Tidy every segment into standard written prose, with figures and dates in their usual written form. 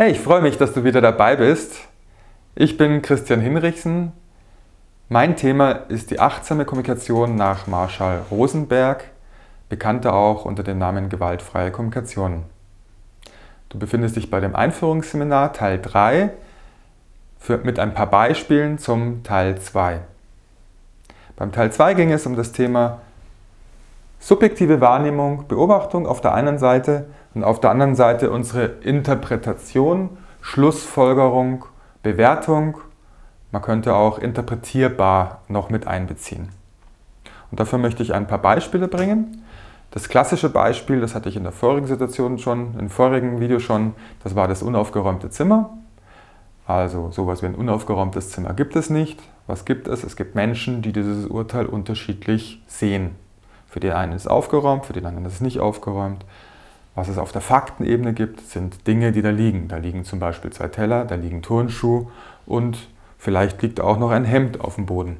Hey, ich freue mich, dass du wieder dabei bist. Ich bin Christian Hinrichsen. Mein Thema ist die achtsame Kommunikation nach Marshall Rosenberg, bekannter auch unter dem Namen gewaltfreie Kommunikation. Du befindest dich bei dem Einführungsseminar Teil 3 mit ein paar Beispielen zum Teil 2. Beim Teil 2 ging es um das Thema subjektive Wahrnehmung, Beobachtung auf der einen Seite und auf der anderen Seite unsere Interpretation, Schlussfolgerung, Bewertung. Man könnte auch interpretierbar noch mit einbeziehen. Und dafür möchte ich ein paar Beispiele bringen. Das klassische Beispiel, das hatte ich in der vorigen Situation schon, im vorigen Video schon, das war das unaufgeräumte Zimmer. Also sowas wie ein unaufgeräumtes Zimmer gibt es nicht. Was gibt es? Es gibt Menschen, die dieses Urteil unterschiedlich sehen. Für den einen ist es aufgeräumt, für den anderen ist es nicht aufgeräumt. Was es auf der Faktenebene gibt, sind Dinge, die da liegen. Da liegen zum Beispiel 2 Teller, da liegen Turnschuhe und vielleicht liegt auch noch ein Hemd auf dem Boden.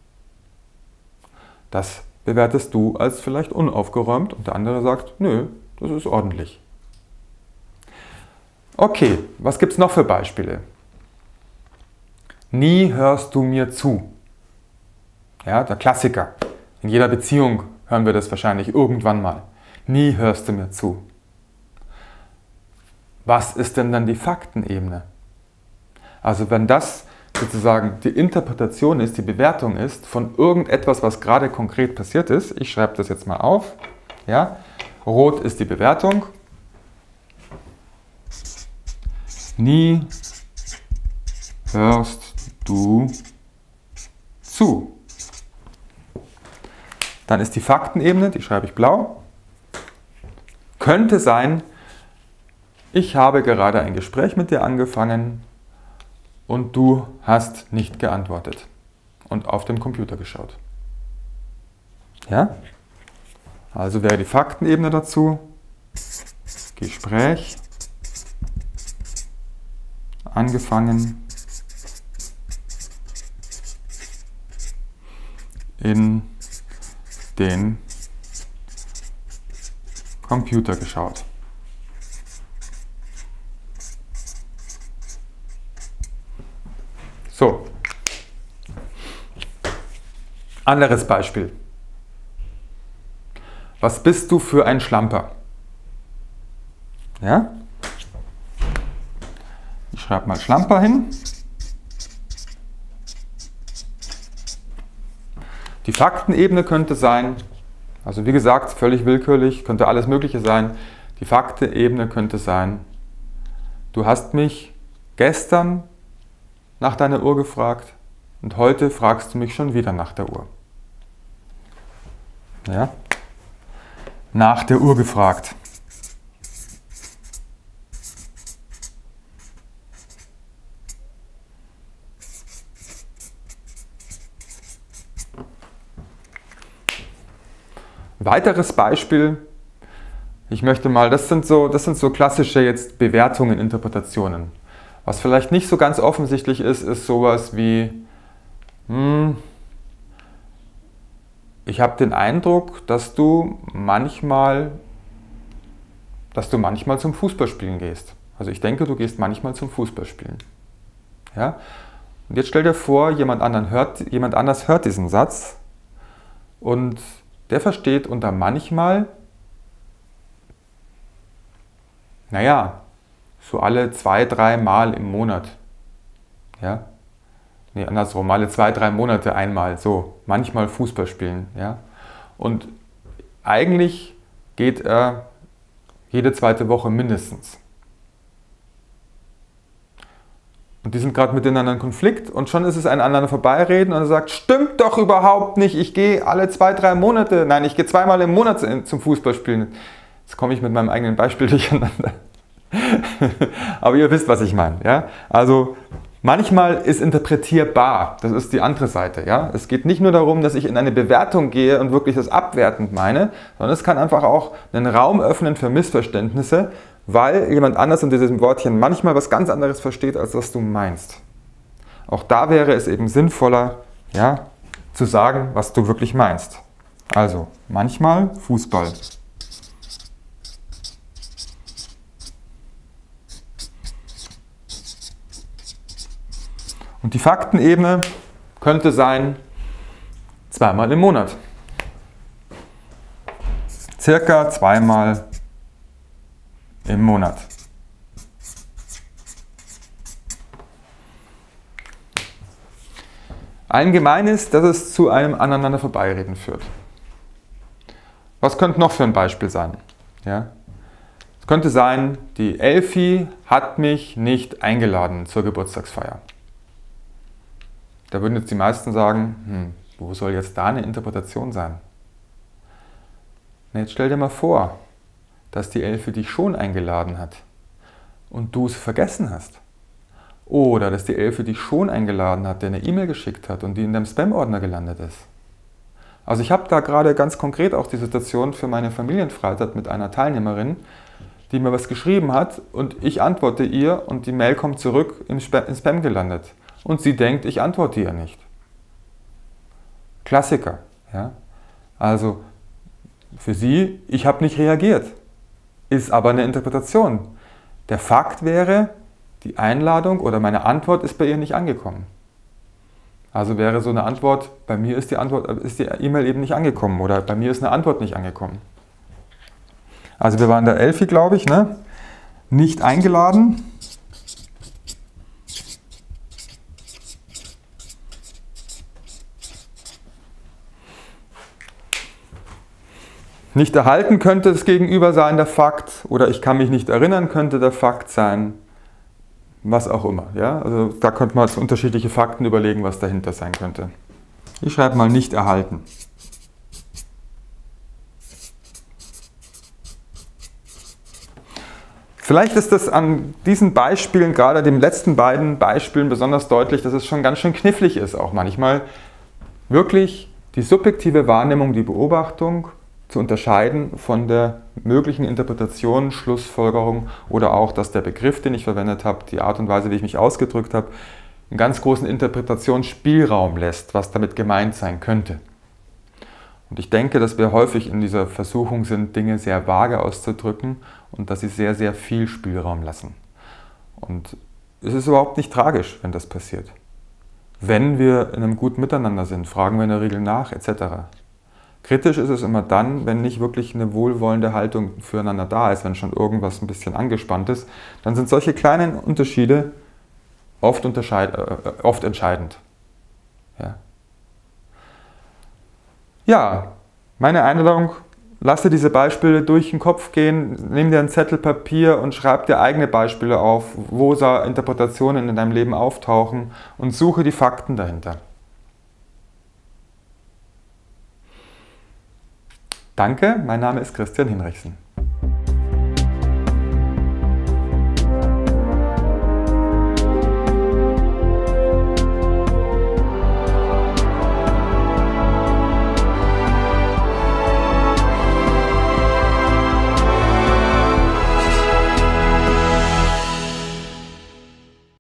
Das bewertest du als vielleicht unaufgeräumt und der andere sagt, nö, das ist ordentlich. Okay, was gibt es noch für Beispiele? Nie hörst du mir zu. Ja, der Klassiker. In jeder Beziehung hören wir das wahrscheinlich irgendwann mal. Nie hörst du mir zu. Was ist denn dann die Faktenebene? Also wenn das sozusagen die Interpretation ist, die Bewertung ist von irgendetwas, was gerade konkret passiert ist, ich schreibe das jetzt mal auf, ja? Rot ist die Bewertung, nie hörst du zu. Dann ist die Faktenebene, die schreibe ich blau, könnte sein, ich habe gerade ein Gespräch mit dir angefangen und du hast nicht geantwortet und auf dem Computer geschaut. Ja? Also wäre die Faktenebene dazu, Gespräch, angefangen, in den Computer geschaut. So, anderes Beispiel. Was bist du für ein Schlamper? Ja? Ich schreibe mal Schlamper hin. Die Faktenebene könnte sein, also wie gesagt, völlig willkürlich, könnte alles Mögliche sein. Die Faktenebene könnte sein, du hast mich gestern nach deiner Uhr gefragt und heute fragst du mich schon wieder nach der Uhr. Ja? Nach der Uhr gefragt. Weiteres Beispiel, ich möchte mal, das sind so klassische jetzt Bewertungen, Interpretationen. Was vielleicht nicht so ganz offensichtlich ist, ist sowas wie, ich habe den Eindruck, dass du manchmal zum Fußballspielen gehst. Also ich denke, du gehst manchmal zum Fußballspielen. Ja? Und jetzt stell dir vor, jemand anders hört diesen Satz und der versteht unter manchmal, naja, so alle 2-3 Mal im Monat. Ja? Nee, andersrum, alle 2-3 Monate einmal, so, manchmal Fußball spielen. Ja? Und eigentlich geht er jede zweite Woche mindestens. Und die sind gerade miteinander in Konflikt und schon ist es ein aneinander vorbeireden und er sagt, stimmt doch überhaupt nicht, ich gehe alle 2-3 Monate, nein, ich gehe 2-mal im Monat zum Fußballspielen. Jetzt komme ich mit meinem eigenen Beispiel durcheinander. Aber ihr wisst, was ich meine. Ja? Also manchmal ist interpretierbar, das ist die andere Seite. Ja? Es geht nicht nur darum, dass ich in eine Bewertung gehe und wirklich das abwertend meine, sondern es kann einfach auch einen Raum öffnen für Missverständnisse, weil jemand anders in diesem Wortchen manchmal was ganz anderes versteht, als was du meinst. Auch da wäre es eben sinnvoller, ja, zu sagen, was du wirklich meinst. Also, manchmal Fußball. Und die Faktenebene könnte sein, zweimal im Monat. Circa zweimal im Monat. Allgemein ist, dass es zu einem aneinander Vorbeireden führt. Was könnte noch für ein Beispiel sein? Ja? Es könnte sein, die Elfi hat mich nicht eingeladen zur Geburtstagsfeier. Da würden jetzt die meisten sagen, wo soll jetzt da eine Interpretation sein? Na, jetzt stell dir mal vor, dass die Elfi dich schon eingeladen hat und du es vergessen hast. Oder dass die Elfi dich schon eingeladen hat, der eine E-Mail geschickt hat und die in deinem Spam-Ordner gelandet ist. Also ich habe da gerade ganz konkret auch die Situation für meine Familienfreizeit mit einer Teilnehmerin, die mir was geschrieben hat und ich antworte ihr und die Mail kommt zurück im Spam gelandet. Und sie denkt, ich antworte ihr nicht. Klassiker. Ja? Also für sie, ich habe nicht reagiert. Ist aber eine Interpretation. Der Fakt wäre, die Einladung oder meine Antwort ist bei ihr nicht angekommen. Also wäre so eine Antwort, bei mir ist die E-Mail eben nicht angekommen oder bei mir ist eine Antwort nicht angekommen. Also wir waren der Elfi, glaube ich, ne? Nicht eingeladen. Nicht erhalten könnte das Gegenüber sein, der Fakt, oder ich kann mich nicht erinnern, könnte der Fakt sein, was auch immer. Ja? Also da könnte man unterschiedliche Fakten überlegen, was dahinter sein könnte. Ich schreibe mal nicht erhalten. Vielleicht ist das an diesen Beispielen, gerade den letzten beiden Beispielen besonders deutlich, dass es schon ganz schön knifflig ist, auch manchmal wirklich die subjektive Wahrnehmung, die Beobachtung zu unterscheiden von der möglichen Interpretation, Schlussfolgerung oder auch, dass der Begriff, den ich verwendet habe, die Art und Weise, wie ich mich ausgedrückt habe, einen ganz großen Interpretationsspielraum lässt, was damit gemeint sein könnte. Und ich denke, dass wir häufig in dieser Versuchung sind, Dinge sehr vage auszudrücken und dass sie sehr, sehr viel Spielraum lassen. Und es ist überhaupt nicht tragisch, wenn das passiert. Wenn wir in einem guten Miteinander sind, fragen wir in der Regel nach, etc. Kritisch ist es immer dann, wenn nicht wirklich eine wohlwollende Haltung füreinander da ist, wenn schon irgendwas ein bisschen angespannt ist, dann sind solche kleinen Unterschiede oft entscheidend. Ja, meine Einladung, lass dir diese Beispiele durch den Kopf gehen, nimm dir einen Zettel Papier und schreib dir eigene Beispiele auf, wo Interpretationen in deinem Leben auftauchen und suche die Fakten dahinter. Danke, mein Name ist Christian Hinrichsen.